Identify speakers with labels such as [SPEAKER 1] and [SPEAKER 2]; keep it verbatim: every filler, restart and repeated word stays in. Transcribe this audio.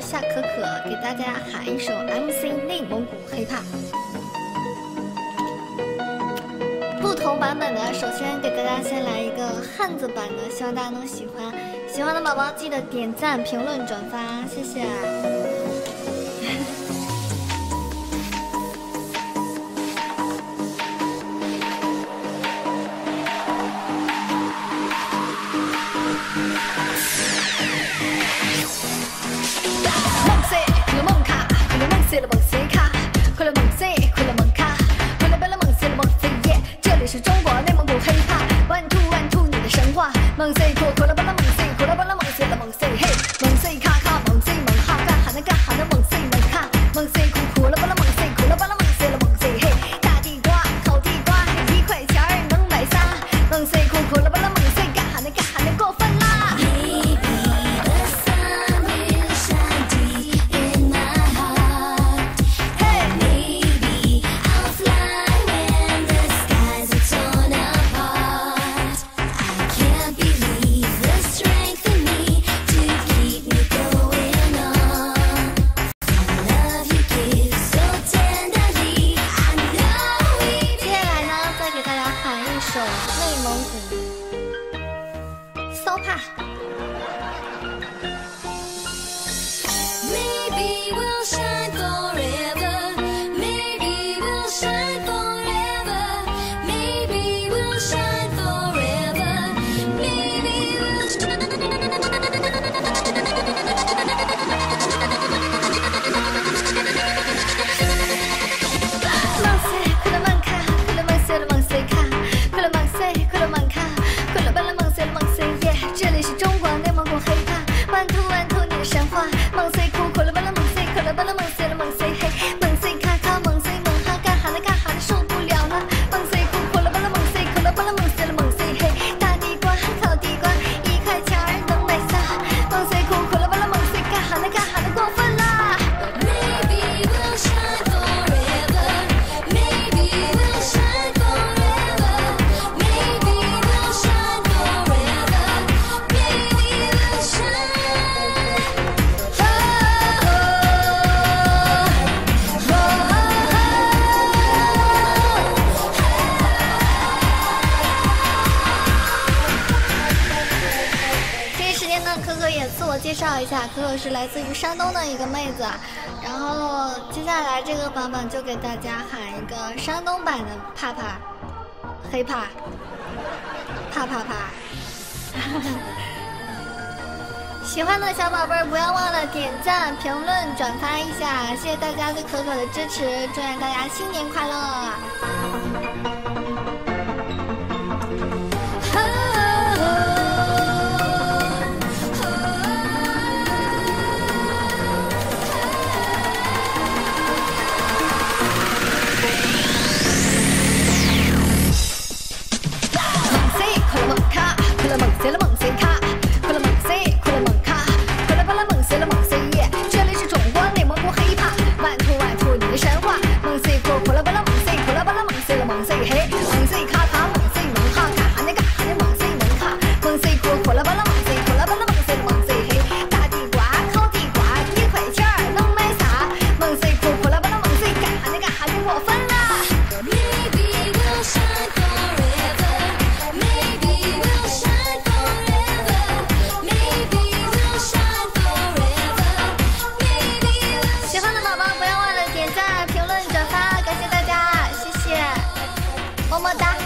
[SPEAKER 1] 夏可可，给大家喊一首 M C 内蒙古黑怕。不同版本的，首先给大家先来一个汉字版的，希望大家能喜欢。喜欢的宝宝记得点赞、评论、转发，谢谢。梦碎，快乐梦卡，快乐梦碎了梦碎卡，快乐梦碎，快乐梦卡，快乐快乐梦碎了梦碎耶！这里是中国内蒙古黑怕，one two one two你的神话，梦碎酷，快乐快乐梦碎，快乐快乐梦碎了梦碎嘿，梦碎卡卡梦碎梦哈，干哈呢干哈呢梦碎梦卡，梦碎酷，快乐快乐梦碎，快乐快乐梦碎了梦碎嘿，大地瓜烤地瓜，一块钱儿能买仨，梦碎酷，快乐快乐梦碎，干哈呢干哈呢过分啦！骚怕。Maybe we'll shine forever. Maybe we'll shine forever. Maybe we'll shine forever. Maybe we'll shine. 梦碎，快乐梦卡，快乐梦碎了梦碎卡，快乐梦碎，快乐梦卡，快乐快乐梦碎了梦碎耶！这里是中国内蒙古黑怕，one two one two你的神话，梦碎酷，快乐快乐梦碎，快乐快乐梦碎了梦碎嘿，梦碎卡卡梦碎梦哈，干哈呢干哈呢受不了了，梦碎酷，快乐快乐梦碎，快乐快乐梦碎了梦碎嘿，大地瓜烤地瓜，一块钱儿能买仨，梦碎酷，快乐快乐梦碎，干哈呢干哈呢过分啦！ Maybe we'll shine forever. Maybe we'll shine forever. Maybe we'll shine forever. Maybe we'll shine. Oh, oh, oh. 这个时间呢，可可也自我介绍一下，可可是来自于山东的一个妹子，然后接下来这个版本就给大家喊一个山东版的怕怕黑怕怕怕怕。喜欢的小宝贝儿不要忘了点赞、评论、转发一下，谢谢大家对可可的支持，祝愿大家新年快乐！梦碎了梦碎卡，快乐梦碎，快乐梦卡，快乐快乐梦碎了梦碎耶！这里是中国内蒙古黑怕，one two one two你的神话，梦碎酷，快乐快乐梦碎，快乐快乐梦碎了梦碎嘿，梦碎卡卡梦碎梦哈，干哈呢干哈呢梦碎梦卡，梦碎酷，快乐快乐梦碎，快乐快乐梦碎了梦碎嘿，大地瓜烤地瓜，一块钱儿能买仨，梦碎酷，快乐快乐梦碎，干哈呢干哈呢过分啦！ Maybe we'll shine forever. Maybe we'll shine forever. Maybe we'll shine forever. Maybe we'll. 喜欢的宝宝不要忘了点赞、评论、转发，感谢大家，谢谢，么么哒。